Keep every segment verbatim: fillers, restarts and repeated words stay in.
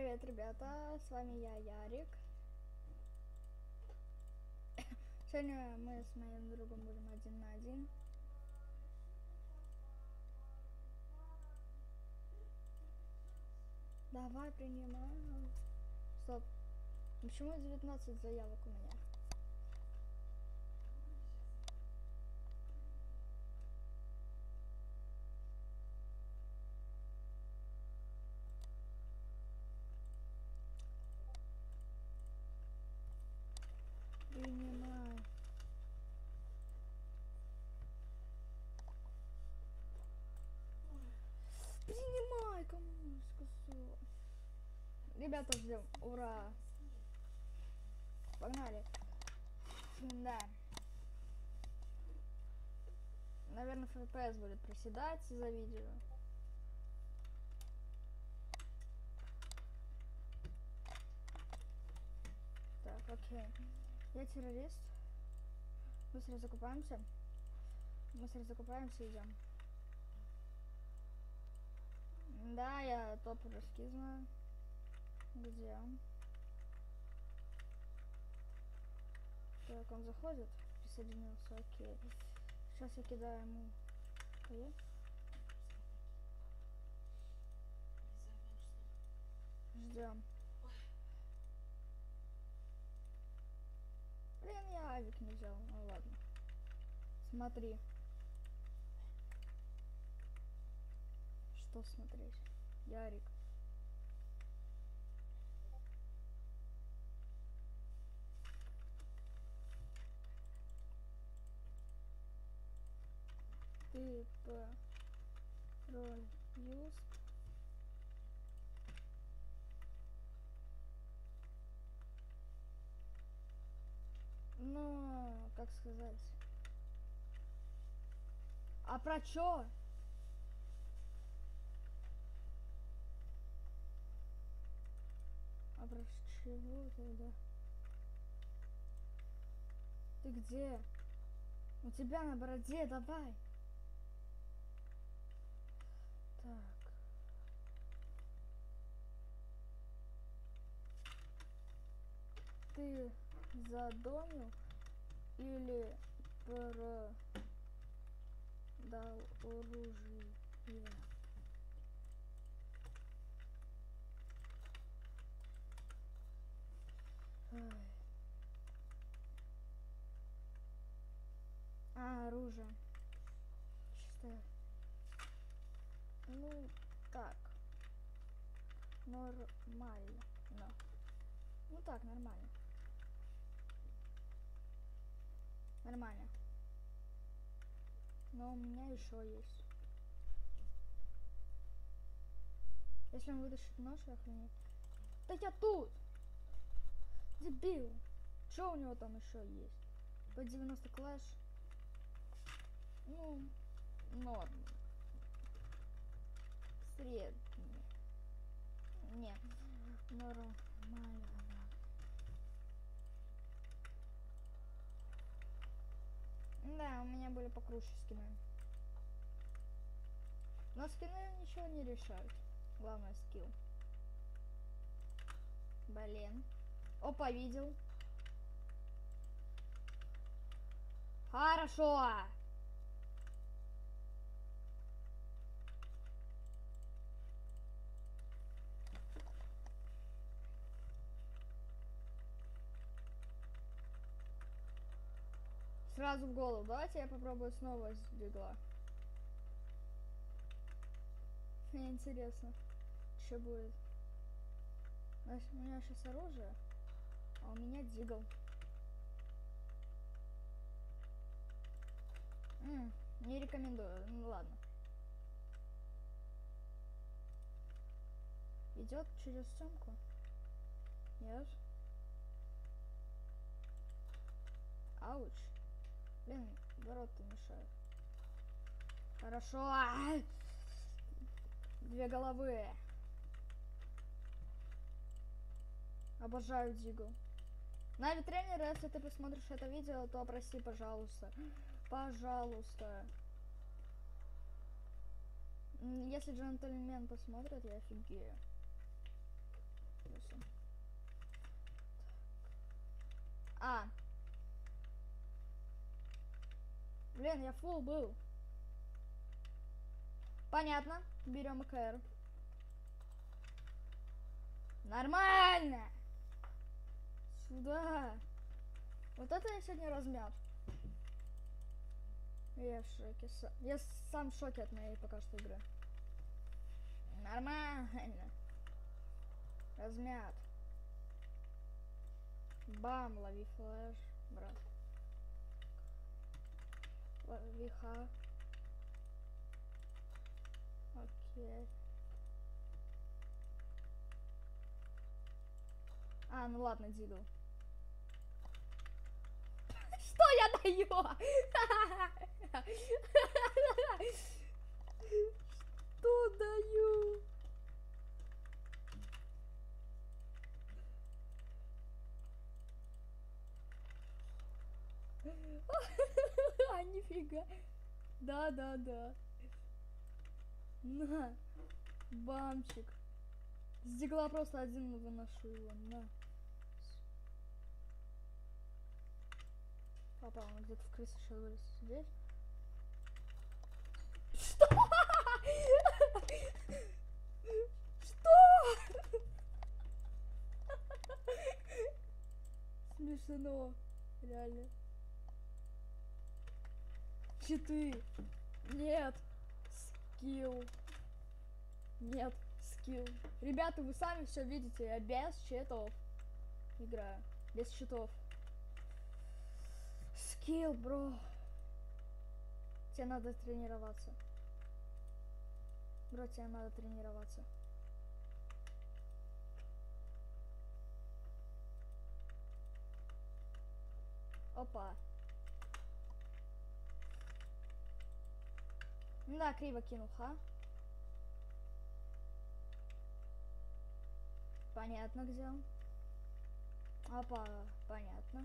Привет, ребята, с вами я, Ярик. Сегодня мы с моим другом будем один на один. Давай принимаем. Стоп. Почему девятнадцать заявок у меня? Принимай. Принимай, кому сказал. Ребята, ждем. Ура. Погнали. Да. Наверное, эф пи эс будет проседать из-за видео. Так, окей. Я террорист. Быстро закупаемся. Быстро закупаемся и идем. Да, я топ русский знаю. Где он? Так, он заходит, присоединился, окей. Сейчас я кидаю ему. Ой. Ждем. Блин, я авик не взял. Ну ладно. Смотри. Что смотреть? Ярик. Ты по роль юз. Ну, как сказать? А про чё? А про чего тогда? Ты где? У тебя на бороде, давай. Так. Ты задонил или продал оружие? Ай. А, оружие. Чисто. Ну, так. Нормально. Но. Ну так, нормально. Нормально. Но у меня еще есть. Если он вытащит нож, охренеть. Да я тут! Дебил! Что у него там еще есть? По девяносто клэш. Ну, норм. Средний. Нет. Нормально. Да, у меня были покруче скины. Но скины ничего не решают. Главное скилл. Блин. Опа, видел. Хорошо. Сразу в голову. Давайте я попробую снова с дигла. Мне интересно, что будет. У меня сейчас оружие, а у меня дигл. М-м, не рекомендую. Ну ладно. Идет через стенку. Нет. Ауч. Блин, ворота мешают. Хорошо. А-а-а! Две головы. Обожаю дигл. Нави тренер, если ты посмотришь это видео, то прости, пожалуйста. Пожалуйста. Если джентльмен посмотрит, я офигею. воспользуемся. А. Блин, я фул был. Понятно. Берем АКР. Нормально. Сюда. Вот это я сегодня размят. Я в шоке. Я сам в шоке от моей пока что игры. Нормально. Размят. Бам, лови флеш, брат. Лови ха. Окей. А, ну ладно, дигл. Что я даю? Что даю? А, нифига. Да, да, да. На. Бамчик. С дигла просто один выношу его. На. Папа, он где-то в крысе сейчас будет сидеть. Что? Что? Смешно. Реально. Читы. Нет. Скилл. Нет. Скилл. Ребята, вы сами все видите. Я без читов играю. Без читов. Скилл, бро. Тебе надо тренироваться. Бро, тебе надо тренироваться. Опа. Да, криво кинул, ха. Понятно, где он. Опа, понятно.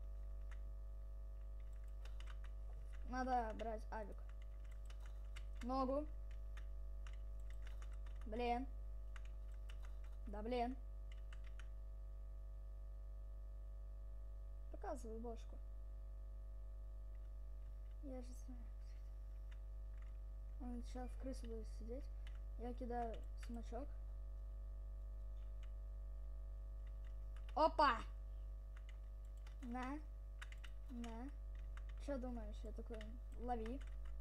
Надо брать авик. Ногу. Блин. Да блин. Показывай бошку. Я же знаю. Он сейчас в крысу будет сидеть. Я кидаю смачок. Опа! На. На. Что думаешь? Я такой, лови.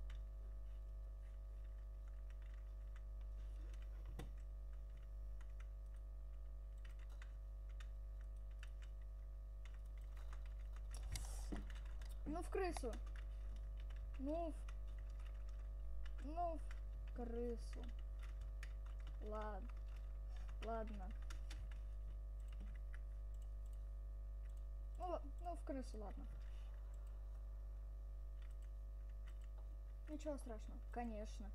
Ну в крысу. Ну в... Ну в крысу. Ладно. Ладно. Ну, ну в крысу, ладно. Ничего страшного. Конечно.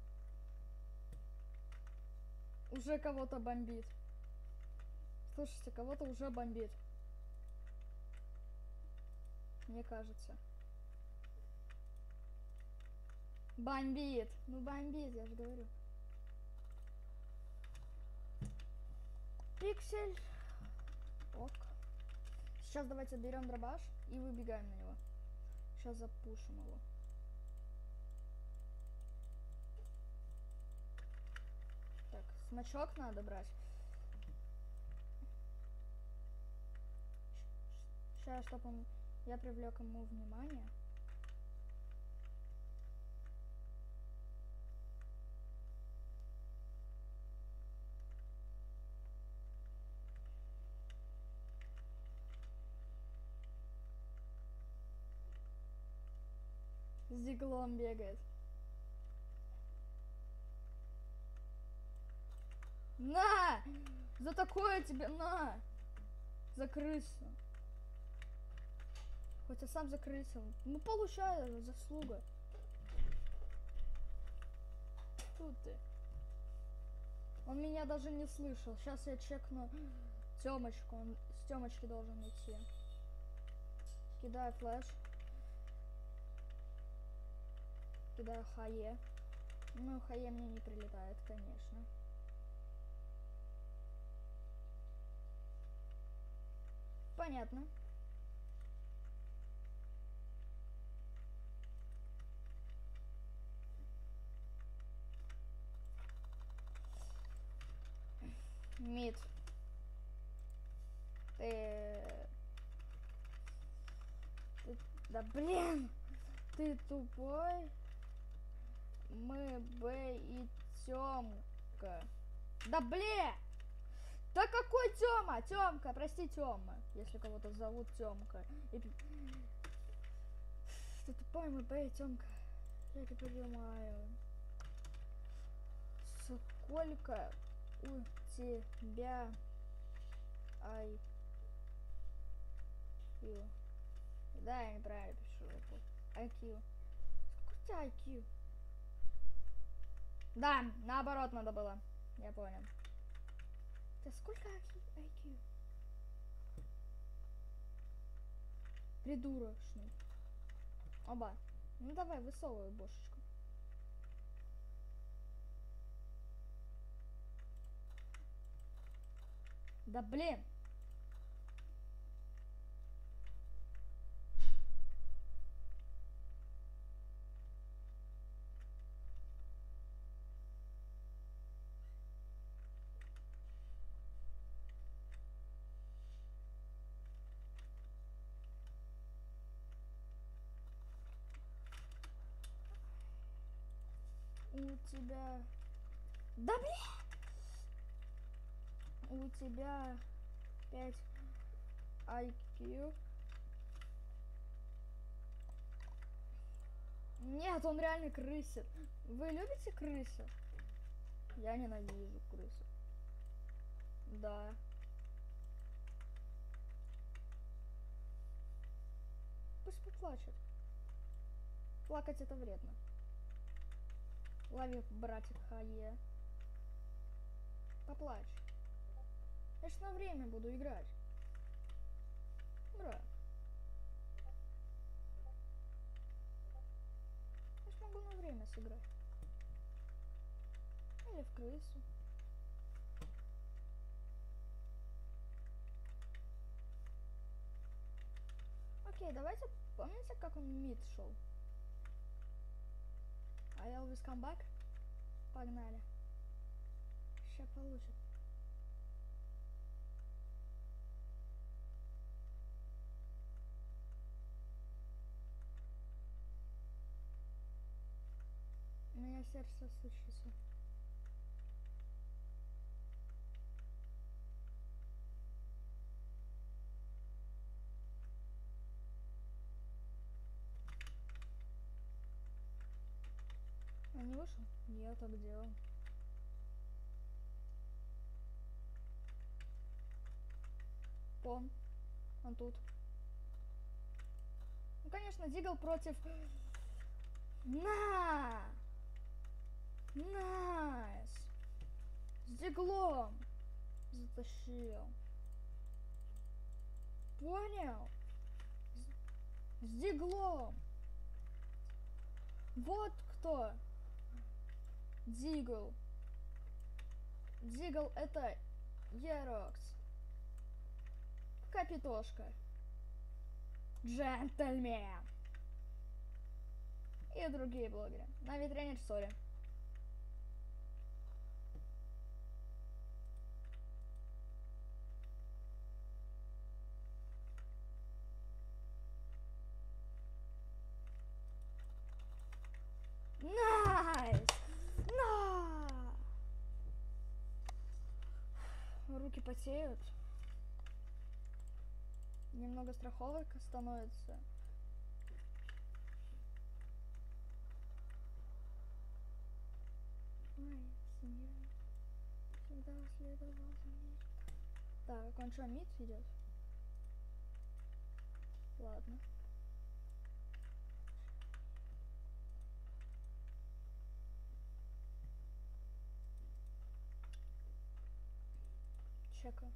Уже кого-то бомбит. Слушайте, кого-то уже бомбит. Мне кажется. Бомбит. Ну бомбит, я же говорю. Пиксель. Ок. Сейчас давайте берем дробаш и выбегаем на него. Сейчас запушим его. Так, смачок надо брать. Сейчас, чтобы он... я привлек ему внимание. С диглом бегает. На! За такое тебе на! За крысу. Хоть я сам за крысу. Ну получаю, заслуга. Тут ты. Он меня даже не слышал. Сейчас я чекну Тёмочку. Он с Тёмочки должен идти. Кидаю флеш. Кидаю хае. Ну, хае мне не прилетает, конечно. Понятно. Мид. Ты... Ты... Да блин! Ты тупой. Мы Б и Тёмка. Да блин! Да какой Тёма? Тёмка, прости, Тёма. Если кого-то зовут Тёмка. И... Ты тупой, мы Б и Тёмка. Я не понимаю. Сколько у тебя ай кью? Да, я неправильно пишу. ай кью. Сколько у тебя ай кью? Да, наоборот надо было. Я понял. Да сколько ай кью? Придурочный. Оба. Ну давай, высовывай бошечку. Да блин. У тебя... Да блин! У тебя пять ай кью. Нет, он реально крысит. Вы любите крысу? Я ненавижу крысу. Да. Пусть поплачет. Плакать это вредно. Лови, братик Хае. Поплачь. Я ж на время буду играть. Брат. Я ж могу на время сыграть. Или в крысу. Окей, давайте, помните, как он мид шел? I always come back? Погнали. Сейчас получит. У меня сердце стучится. Он не вышел? Нет, а где он? Он. Он тут. Ну, конечно, Дигл против... На! Найс! С Диглом! Затащил. Понял? С, с Диглом! Вот кто! Дигл. Дигл это Ерокс. Капитошка. Джентльмен. И другие блогеры. На витрине сори. Найс! На! Руки потеют. Немного страховок становится. Ой, семья. Всегда следовал за ней. Так, он что, мид идет? Ладно. Чека.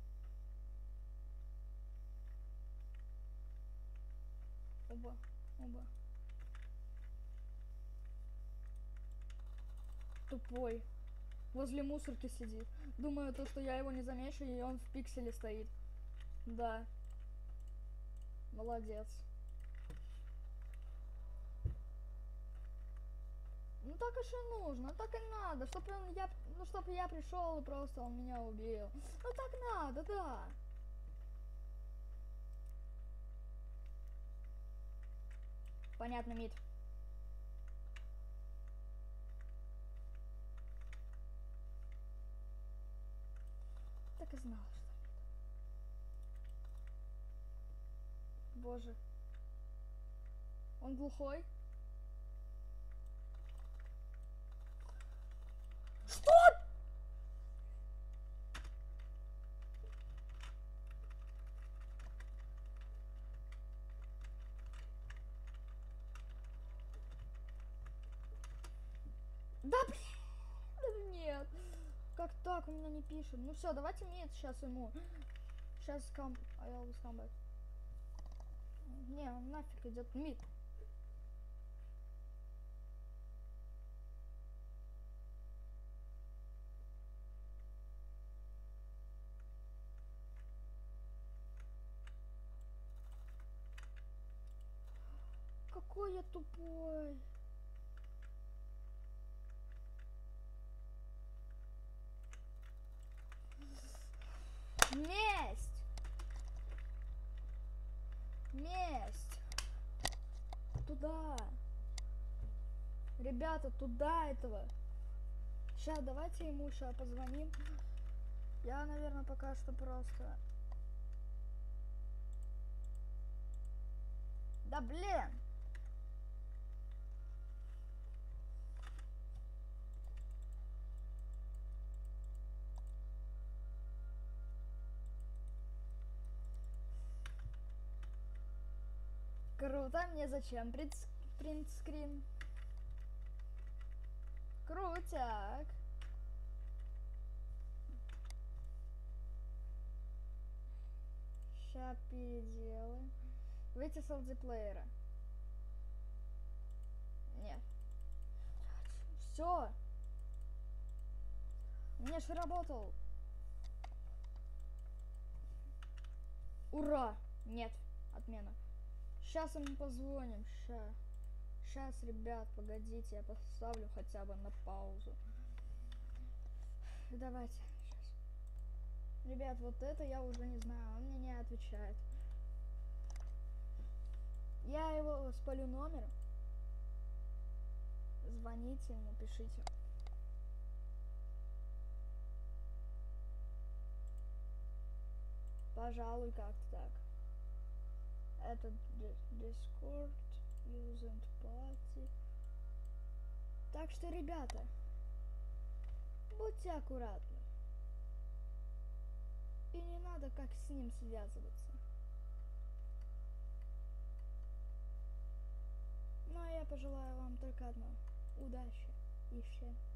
Оба, оба. Тупой. Возле мусорки сидит. Думаю, то, что я его не замечу, и он в пикселе стоит. Да. Молодец. Ну так и что нужно, так и надо, чтобы он, я, ну чтобы я пришел и просто он меня убил. Ну так надо, да. Понятно, мид. Так и знала, что мид. Боже. Он глухой? Что? Да блин, нет. Как так, он меня не пишет. Ну все, давайте мид сейчас ему. Сейчас кам... I always come back. Не, он нафиг идет мид. Какой я тупой. Месть! Месть! Туда! Ребята, туда этого! Сейчас давайте ему сейчас позвоним. Я, наверное, пока что просто... Да блин! Круто, мне зачем принтскрин? Крутяк. Ща переделаем. Выйти с мультиплеера. Нет. Все. Мне ж работал. Ура! Нет, отмена. Сейчас ему позвоним. Ща. Сейчас, ребят, погодите, я поставлю хотя бы на паузу. Давайте. Сейчас. Ребят, вот это я уже не знаю, он мне не отвечает. Я его спалю номер. Звоните ему, пишите. Пожалуй, как-то так. Это Discord, Use and Party. Так что, ребята, будьте аккуратны. И не надо как с ним связываться. Ну а я пожелаю вам только одно. Удачи и всем.